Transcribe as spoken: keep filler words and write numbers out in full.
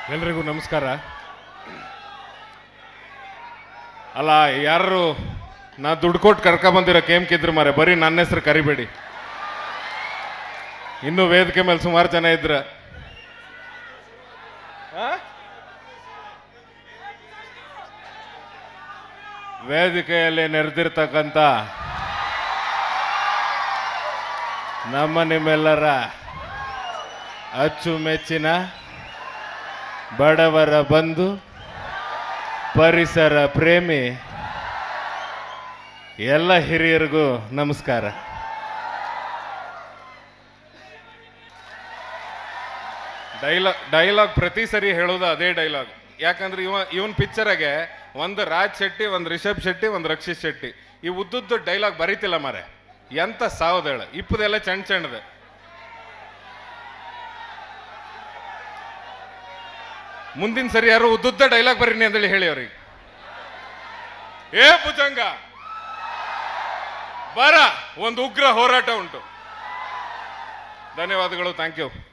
ಎಲ್ರಿಗೂ ನಮಸ್ಕಾರ. ಅಲ್ಲ, ಯಾರು ನಾ ದುಡ್ಡು ಕೊಟ್ಟು ಕರ್ಕೊಂಬಂದಿರೋ ಕೇಮ್ಕಿದ್ರು ಮಾರೆ, ಬರೀ ನನ್ನ ಹೆಸರು ಕರಿಬೇಡಿ. ಇನ್ನೂ ವೇದಿಕೆ ಮೇಲೆ ಸುಮಾರು ಜನ ಇದ್ರ. ವೇದಿಕೆಯಲ್ಲಿ ನೆರೆದಿರ್ತಕ್ಕಂಥ ನಮ್ಮ ನಿಮ್ಮೆಲ್ಲರ ಅಚ್ಚುಮೆಚ್ಚಿನ ಬಡವರ ಬಂಧು, ಪರಿಸರ ಪ್ರೇಮಿ ಎಲ್ಲ ಹಿರಿಯರಿಗೂ ನಮಸ್ಕಾರ. ಡೈಲಾಗ್ ಡೈಲಾಗ್ ಪ್ರತಿ ಸರಿ ಹೇಳೋದು ಅದೇ ಡೈಲಾಗ್. ಯಾಕಂದ್ರೆ ಇವ ಇವನ್ ಪಿಕ್ಚರಾಗೆ ಒಂದು ರಾಜ್ ಶೆಟ್ಟಿ, ಒಂದು ರಿಷಬ್ ಶೆಟ್ಟಿ, ಒಂದು ರಕ್ಷಿತ್ ಶೆಟ್ಟಿ, ಈ ಉದ್ದುದ್ದು ಡೈಲಾಗ್ ಬರೀತಿಲ್ಲ ಮಾರೆ. ಎಂತ ಸಾವದೇಳ ಇಪ್ಪದೆಲ್ಲ ಚಂಡ್ ಚಂಡದ. ಮುಂದಿನ ಸರಿ ಯಾರು ಉದ್ದುದ್ದ ಡೈಲಾಗ್ ಬರೀನಿ ಅಂತೇಳಿ ಹೇಳಿ ಅವ್ರಿಗೆ. ಏ ಭುಜಂಗ ಬರ, ಒಂದು ಉಗ್ರ ಹೋರಾಟ ಉಂಟು. ಧನ್ಯವಾದಗಳು. Thank you.